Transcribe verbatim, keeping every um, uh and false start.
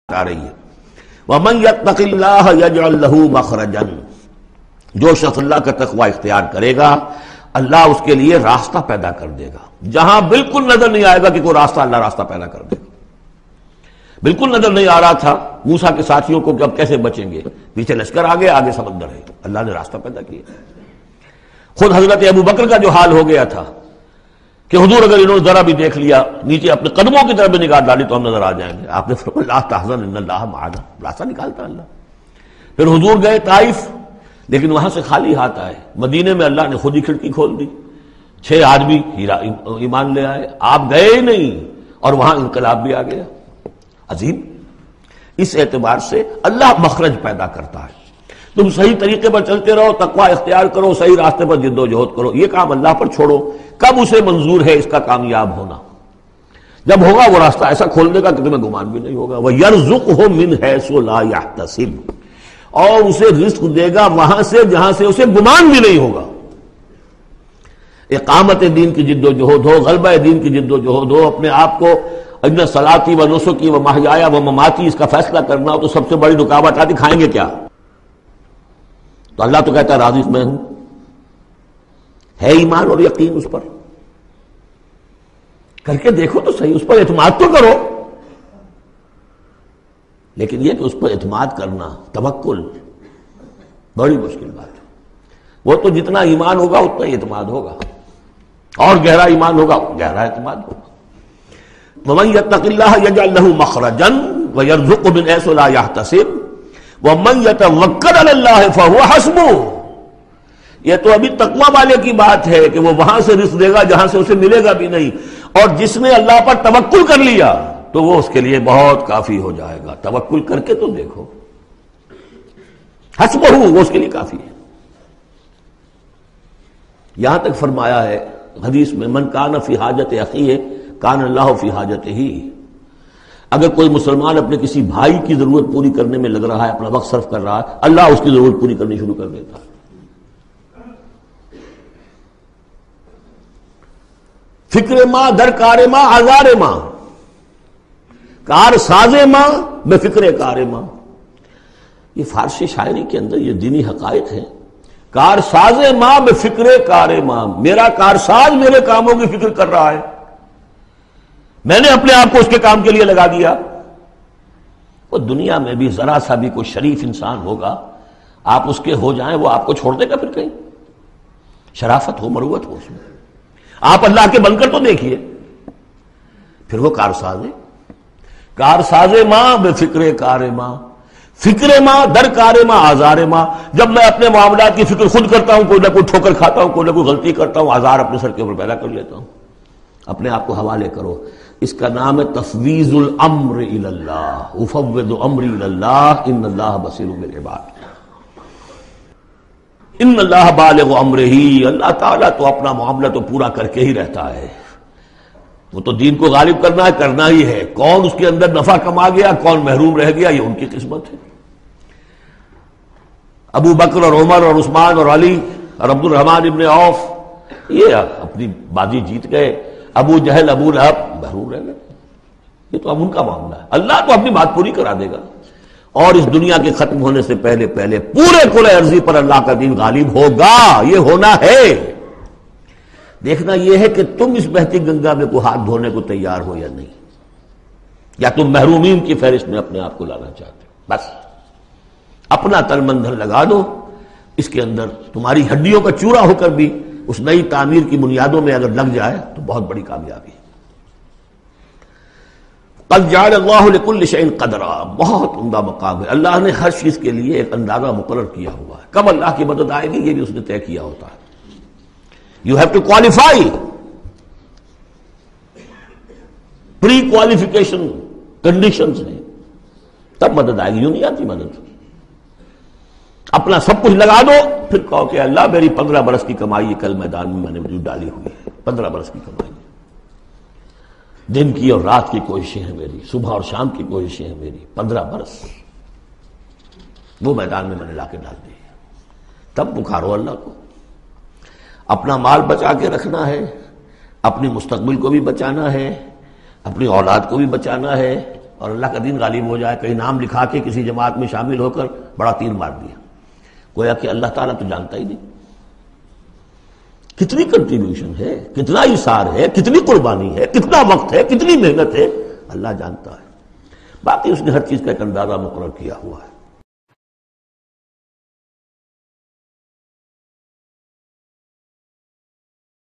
آ رہی ہے وَمَن يَتَّقِ اللَّهَ يَجْعَلْ لَهُ مَخْرَجًا، جو شخص اللہ کا تقوی اختیار کرے گا اللہ اس کے لیے راستہ پیدا کر دے گا، جہاں بالکل نظر نہیں آئے گا کہ کوئی راستہ، اللہ راستہ پیدا کر دے گا۔ بالکل نظر نہیں آ رہا تھا موسیٰ کے ساتھیوں کو کہ اب کیسے بچیں گے، پیچھے لشکر آگے آگے سمندر ہے، اللہ نے راستہ پیدا کیا۔ خود حضرت ابو بکر کا جو حال ہو گیا تھا کہ حضور اگر انہوں نے ذرا بھی دیکھ لیا نیچے اپنے قدموں کی طرف بھی نگاہ ڈالی تو ہم نظر آ جائیں گے، آپ نے فرمایا لا تحزن ان اللہ معنا، راستہ نکالتا اللہ۔ پھر حضور گئے طائف، لیکن وہاں سے خالی ہاتھ آئے، مدینے میں اللہ نے خود ہی کھڑکی کھول دی، چھ آدمی ایمان لے آئے، آپ گئے ہی نہیں اور وہاں انقلاب بھی آ گیا۔ عظیم، اس اعتبار سے اللہ مخرج پیدا کرتا ہے۔ تم صحیح طریقے پر چلتے رہو، تقوی اختیار کرو، صحیح راستے پر جد و جہد کرو، یہ کام اللہ پر چھوڑو۔ کب اسے منظور ہے اس کا کامیاب ہونا؟ جب ہوگا وہ راستہ ایسا کھول دے گا کہ تمہیں گمان بھی نہیں ہوگا۔ وَيَرْزُقْهُ مِنْ حَيْثُ لَا يَحْتَسِبُ، اور اسے رزق دے گا وہاں سے جہاں سے اسے گمان بھی نہیں ہوگا۔ اقامت دین کی جد و جہد ہو، غلبہ دین کی جد و جہد ہو، اپنے آپ کو اِنَّ صَلَاتِي وَنُسُكِي وَمَحْيَايَ وَمَمَاتِي اس کا فیصلہ کرنا ہو تو سب سے بڑی رکاوٹ آتی، کھائیں گے کیا؟ تو اللہ تو کہتا ہے راضی میں ہوں، ہے ایمان اور یقین اس پر، کر کے دیکھو تو صحیح، اس پر اعتماد تو کرو۔ لیکن یہ کہ اس پر اعتماد کرنا، توکل، بڑی مشکل بات ہے۔ وہ تو جتنا ایمان ہوگا اتنا ہی اعتماد ہوگا، اور گہرا ایمان ہوگا گہرا اعتماد ہوگا۔ وَمَن يَتَّقِ اللَّهَ يَجْعَلْ لَهُ مَخْرَجًا وَيَرْزُقْهُ مِنْ حَيْثُ لَا يَحْتَسِبُ وَمَن يَتَوَكَّلْ عَلَى اللَّهِ فَهُوَ حَسْبُهُ۔ یہ تو ابھی تقویٰ والے کی بات ہے کہ وہ وہاں سے رزق دے گا جہاں سے اسے ملے گا بھی نہیں، اور جس نے اللہ پر توکل کر لیا تو وہ اس کے لیے بہت کافی ہو جائے گا۔ توکل کر کے تو دیکھو، حسبہ وہ اس کے لیے کافی ہے۔ یہاں تک فرمایا ہے حدیث میں من کان فی حاجت اخیہ کان اللہ فی حاجتہ، اگر کوئی مسلمان اپنے کسی بھائی کی ضرورت پوری کرنے میں لگ رہا ہے، اپنا وقت صرف کر رہا ہے، اللہ اس کی ضرورت پوری کرنی شروع کر دیتا ہے۔ فکر ماں در کار ماں آزار ماں، کار ساز ماں بے فکر کار ماں، یہ فارسی شاعری کے اندر یہ دینی حقائق ہیں۔ کار ساز ماں بے فکر کار ماں، میرا کارساز میرے کاموں کی فکر کر رہا ہے، میں نے اپنے آپ کو اس کے کام کے لیے لگا دیا۔ وہ دنیا میں بھی ذرا سا بھی کوئی شریف انسان ہوگا، آپ اس کے ہو جائیں وہ آپ کو چھوڑ دے گا پھر کہیں؟ شرافت ہو، مروت ہو اس میں۔ آپ اللہ کے بن کر تو دیکھیے، پھر وہ کارساز ہے۔ کارساز ماں بے فکر کار ماں، فکر ماں در کار ماں آزار ماں، جب میں اپنے معاملات کی فکر خود کرتا ہوں، کوئی نہ کوئی ٹھوکر کھاتا ہوں، کوئی نہ کوئی غلطی کرتا ہوں، آزار اپنے سر کے اوپر پیدا کر لیتا ہوں۔ اپنے آپ کو حوالے کرو، اس کا نام ہے تفویض الامر الی اللہ، افوض امری الی اللہ ان اللہ بصیر بالعباد۔ ان اللہ بالغ امرہ، اللہ تعالیٰ تو اپنا معاملہ تو پورا کر کے ہی رہتا ہے، وہ تو دین کو غالب کرنا ہے، کرنا ہی ہے۔ کون اس کے اندر نفع کما گیا، کون محروم رہ گیا، یہ ان کی قسمت ہے۔ ابو بکر اور عمر اور عثمان اور علی اور عبد الرحمن ابن عوف یہ اپنی بازی جیت گئے، ابو جہل ابو لہب محروم رہ گئے۔ یہ تو اب ان کا معاملہ ہے، اللہ تو اپنی بات پوری کرا دے گا، اور اس دنیا کے ختم ہونے سے پہلے پہلے پورے کل ارضی پر اللہ کا دین غالب ہوگا، یہ ہونا ہے۔ دیکھنا یہ ہے کہ تم اس بہتی گنگا میں کو ہاتھ دھونے کو تیار ہو یا نہیں، یا تم محرومین کی فہرست میں اپنے آپ کو لانا چاہتے ہو۔ بس اپنا تن من دھن لگا دو اس کے اندر، تمہاری ہڈیوں کا چورا ہو کر بھی اس نئی تعمیر کی بنیادوں میں اگر لگ جائے تو بہت بڑی کامیابی ہے۔ قد جعل اللہ لکل شیء قدرا، بہت عمدہ مقام ہے، اللہ نے ہر چیز کے لیے ایک اندازہ مقرر کیا ہوا ہے، کب اللہ کی مدد آئے گی یہ بھی اس نے طے کیا ہوتا ہے۔ You have to qualify, pre qualification conditions ہیں، تب مدد آئے گی، یوں نہیں آتی مدد۔ اپنا سب کچھ لگا دو پھر کہو کہ اللہ میری پندرہ برس کی کمائی کل میدان میں میں نے وجود ڈالی ہوئی ہے، پندرہ برس کی کمائی، دن کی اور رات کی کوششیں ہیں میری، صبح اور شام کی کوششیں ہیں میری، پندرہ برس وہ میدان میں میں نے لا کے ڈال دی۔ تب پکارو اللہ کو۔ اپنا مال بچا کے رکھنا ہے، اپنی مستقبل کو بھی بچانا ہے، اپنی اولاد کو بھی بچانا ہے، اور اللہ کا دین غالب ہو جائے، کہیں نام لکھا کے کسی جماعت میں شامل ہو کر بڑا تیر مار دیا، گویا کہ اللہ تعالیٰ تو جانتا ہی نہیں کتنی کنٹریبیوشن ہے، کتنا ایثار ہے، کتنی قربانی ہے، کتنا وقت ہے، کتنی محنت ہے، اللہ جانتا ہے۔ باقی اس نے ہر چیز کا ایک اندازہ مقرر کیا ہوا ہے۔